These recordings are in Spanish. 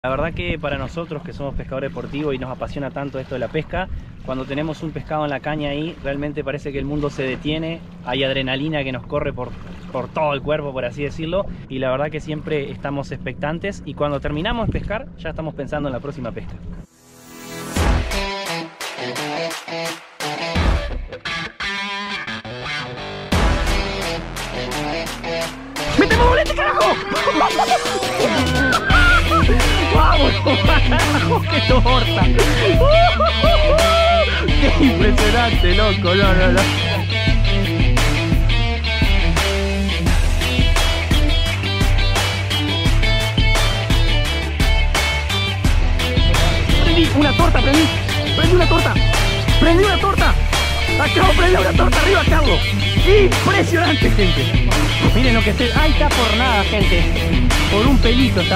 La verdad que para nosotros que somos pescadores deportivos y nos apasiona tanto esto de la pesca, cuando tenemos un pescado en la caña ahí, realmente parece que el mundo se detiene, hay adrenalina que nos corre por todo el cuerpo, por así decirlo, y la verdad que siempre estamos expectantes y cuando terminamos de pescar ya estamos pensando en la próxima pesca. ¡Metemos bolete, carajo! ¡Vamos, carajo! ¡Qué torta! ¡Qué impresionante, loco! No. Prendí una torta, prendí una torta. Prendí una torta. Acabo de prender una torta arriba, Carlos. Impresionante, gente. Miren lo que se... ¡Ay, está por nada, gente! Por un pelito está.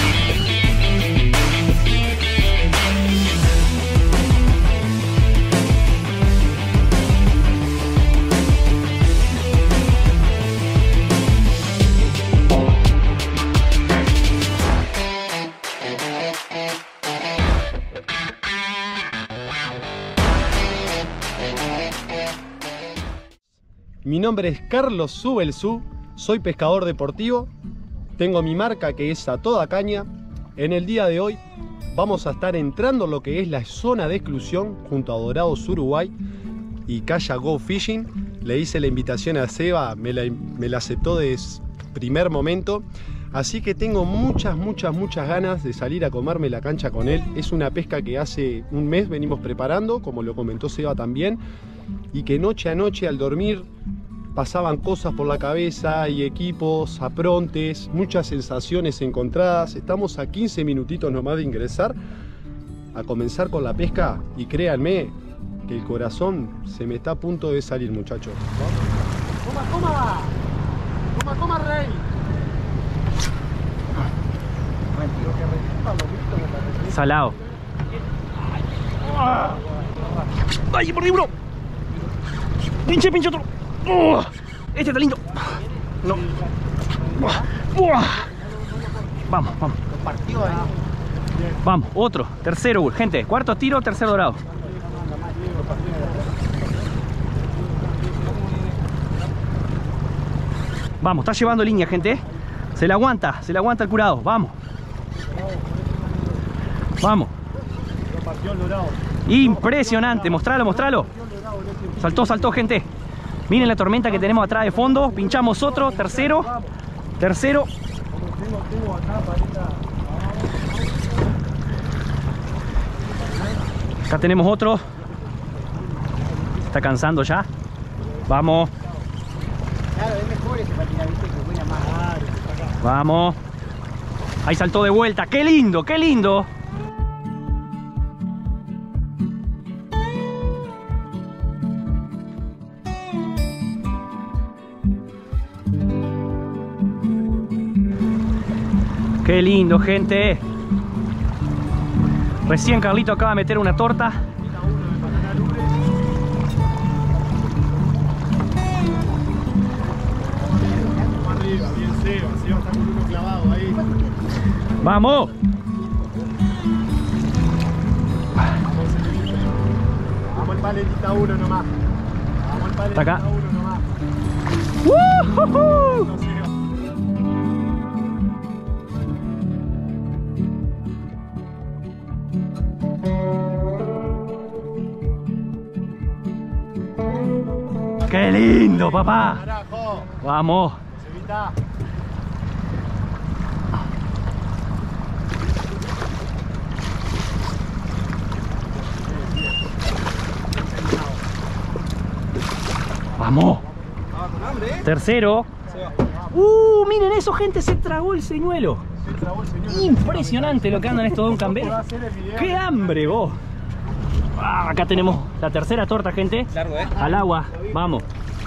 Mi nombre es Carlos Subelsú, soy pescador deportivo, tengo mi marca que es A Toda Caña. En el día de hoy vamos a estar entrando en lo que es la zona de exclusión junto a Dorados Uruguay y Kayak Go Fishing. Le hice la invitación a Seba, me la aceptó de primer momento, así que tengo muchas ganas de salir a comerme la cancha con él. Es una pesca que hace un mes venimos preparando, como lo comentó Seba también, y que noche a noche al dormir pasaban cosas por la cabeza y equipos, aprontes, muchas sensaciones encontradas. Estamos a 15 minutitos nomás de ingresar a comenzar con la pesca y créanme que el corazón se me está a punto de salir, muchachos. ¡Toma, rey! Salado. ¡Ay, por libro! ¡Pinche otro! Este está lindo. No. Vamos. Vamos, otro. Tercero, gente. Cuarto tiro, tercer dorado. Vamos, está llevando línea, gente. Se la aguanta el curado. Vamos. Impresionante. Mostralo. Saltó, gente. Miren la tormenta que tenemos atrás de fondo. Pinchamos otro, tercero. Acá tenemos otro. Está cansando ya. Vamos. Vamos. Ahí saltó de vuelta. ¡Qué lindo! ¡Qué lindo, gente! Recién Carlito acaba de meter una torta. ¡Vamos! Vamos al paletita 1 nomás. Está acá. ¡Qué lindo, papá! Carajo. ¡Vamos! Sevita. ¡Vamos! Tercero. Miren eso, gente, se tragó el señuelo. Impresionante lo que andan estos Don Campbell. ¡Qué hambre, vos! Acá tenemos la tercera torta, gente. Al agua, vamos.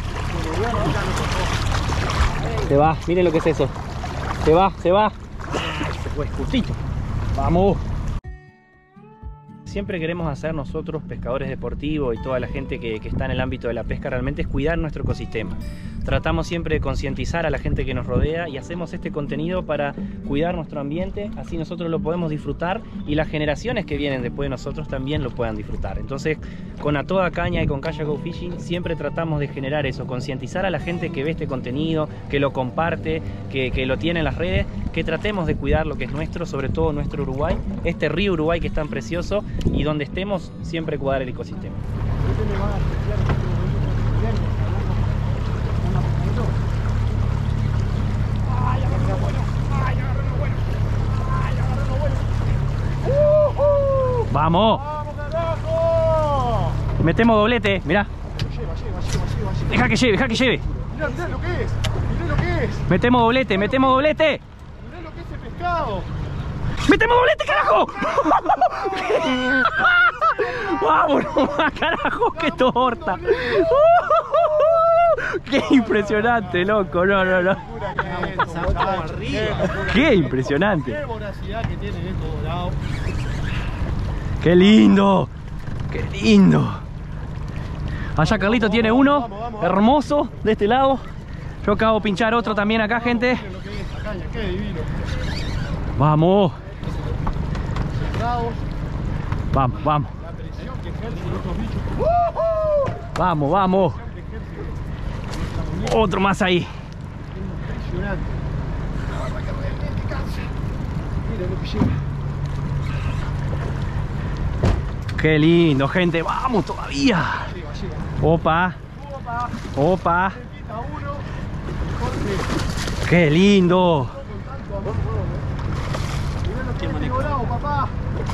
Se va, miren lo que es eso. Se va. Se fue justito. Vamos. Siempre queremos hacer nosotros, pescadores deportivos y toda la gente que está en el ámbito de la pesca, realmente es cuidar nuestro ecosistema. tratamos siempre de concientizar a la gente que nos rodea y hacemos este contenido para cuidar nuestro ambiente, así nosotros lo podemos disfrutar y las generaciones que vienen después de nosotros también lo puedan disfrutar. Entonces, con A Toda Caña y con Kayak Go Fishing siempre tratamos de generar eso, concientizar a la gente que ve este contenido, que lo comparte, que lo tiene en las redes, que tratemos de cuidar lo que es nuestro, sobre todo nuestro Uruguay, este río Uruguay que es tan precioso, y donde estemos siempre cuidar el ecosistema. ¡Vamos! ¡Vamos, carajo! Metemos doblete, mirá. Deja que lleve, deja que lleve. Mirá, mirá lo que es. Mirá lo que es. Metemos doblete, metemos doblete. Mirá lo que es ese pescado. ¡Metemos doblete, carajo! ¡Vamos nomás, carajo! ¡Qué torta! ¡Qué impresionante, loco! No, no, no. ¡Qué impresionante! ¡Qué voracidad que tiene esto dorado! ¡Qué lindo! ¡Qué lindo! Allá Carlito tiene uno hermoso de este lado. Yo acabo de pinchar otro también acá, gente. Miren lo que es esta caña, qué divino. ¡Vamos! Cerrados, Vamos, vamos. la presión que ejercen estos bichos. Vamos, vamos. Otro más ahí. Impresionante. La verdad que realmente cansa. Miren lo que lleva. ¡Qué lindo, gente! ¡Vamos todavía! Lleva, lleva. ¡Opa! Opa, ¡Opa! se quita uno. Corte. ¡Qué lindo! Con tanto amor, mirá lo que es este dorado, papá.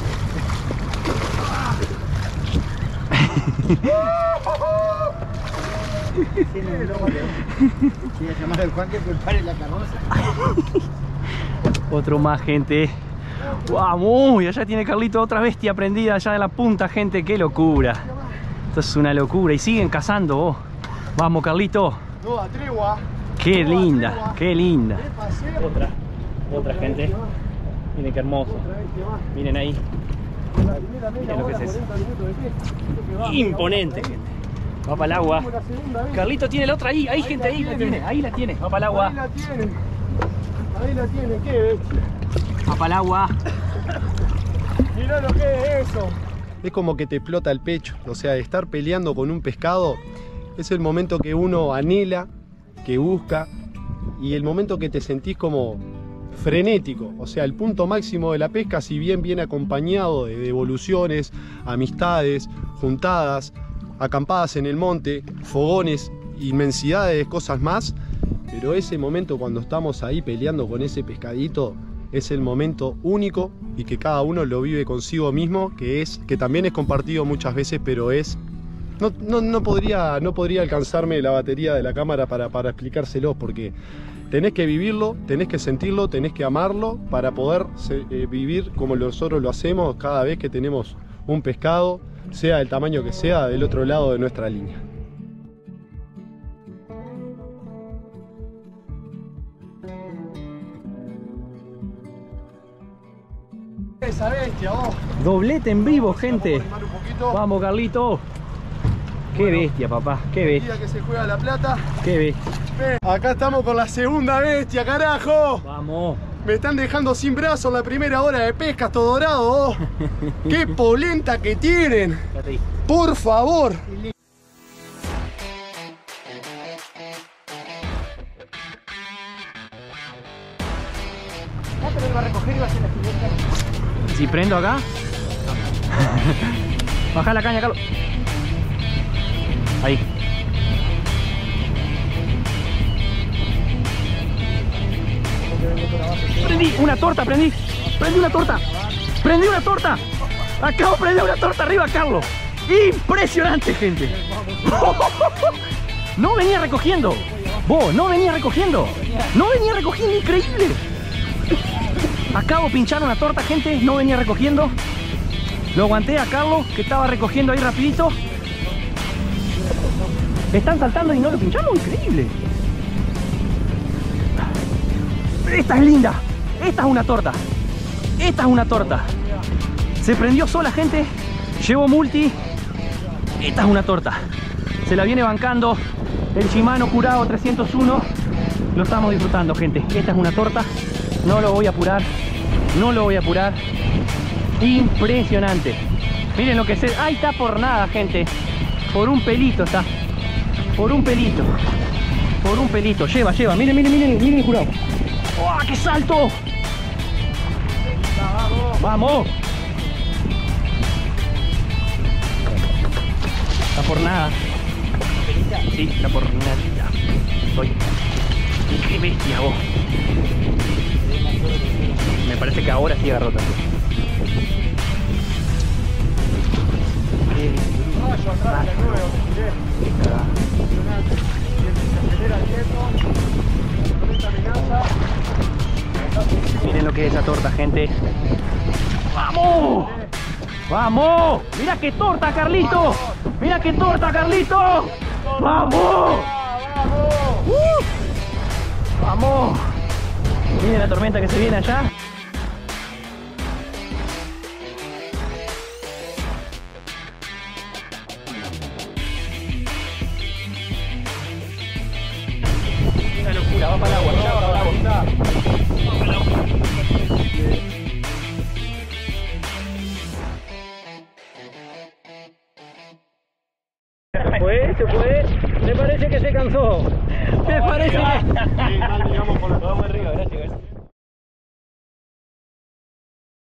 Voy a llamar al Juan que prepare la carroza. Otro más, gente. ¡Vamos! Y allá tiene Carlito otra bestia prendida allá de la punta, gente. ¡Qué locura! Esto es una locura. Y siguen cazando, vos. Vamos, Carlito. No da tregua. ¡Qué No da linda! tregua. ¡Qué linda! De paseo. Otra gente. Miren qué hermoso. Otra vez que va. Miren ahí. La primera media Miren lo que hora, es eso. 40 minutos de pesca. Lo que va, Imponente, ahí. gente. Va para el agua. Como la segunda vez. Carlito tiene la otra ahí. Ahí, gente, ahí la tiene. Ahí la tiene. Va para el agua. Ahí la tienen. Ahí la tienen. Qué bestia. Va para el agua. Mirá lo que es eso. Es como que te explota el pecho. O sea, estar peleando con un pescado es el momento que uno anhela, que busca, y el momento que te sentís como frenético. O sea, el punto máximo de la pesca, si bien viene acompañado de devoluciones, amistades, juntadas, acampadas en el monte, fogones, inmensidades de cosas más, pero ese momento cuando estamos ahí peleando con ese pescadito es el momento único y que cada uno lo vive consigo mismo, que también es compartido muchas veces, pero es... No podría alcanzarme la batería de la cámara para explicárselo, porque tenés que vivirlo, tenés que sentirlo, tenés que amarlo para poder vivir como nosotros lo hacemos cada vez que tenemos un pescado, sea del tamaño que sea, del otro lado de nuestra línea. Esa bestia, vos. Doblete en vivo, gente. Vamos a animar un poquito. Vamos, Carlito. Qué Bueno, bestia, papá. Qué bestia. Día que se juega la plata. Qué bestia. Acá estamos con la segunda bestia, carajo. Vamos. Me están dejando sin brazos la primera hora de pesca, todo dorado. Oh. ¡Qué polenta que tienen! Quédate ahí. Por favor. Si prendo acá. Baja la caña, Carlos. Ahí. Prendí una torta, prendí una torta. Prendí una torta. Acabo de prender una torta arriba, Carlos. Impresionante, gente. No venía recogiendo. Vos, no venía recogiendo. No venía recogiendo, increíble. Acabo de pinchar una torta, gente. No venía recogiendo. Lo aguanté a Carlos, que estaba recogiendo ahí rapidito. Están saltando y no lo pinchamos, increíble. Esta es linda. Esta es una torta. Esta es una torta. Se prendió sola, gente. Llevo multi. Esta es una torta. Se la viene bancando. El Shimano Curado 301. Lo estamos disfrutando, gente. Esta es una torta. No lo voy a apurar. No lo voy a apurar. Impresionante. Miren lo que se... Ahí está por nada, gente. Por un pelito está. Por un pelito. Por un pelito. Lleva. Miren el Curado. ¡Oh, qué salto! ¡Vamos! Está por nada. Sí, está por nada. Oye, qué bestia vos. Me parece que ahora sí agarró también. Miren lo que es esa torta, gente. ¡Vamos! ¡Vamos! ¡Mira qué torta, Carlito! ¡Mira qué torta, Carlito! ¡Vamos! ¡Vamos! Miren la tormenta que se viene allá. Una locura, va para el agua, va para el agua. Se fue. Me parece que se cansó. Me parece que... Sí, mal, digamos, por la... Vamos arriba, gracias.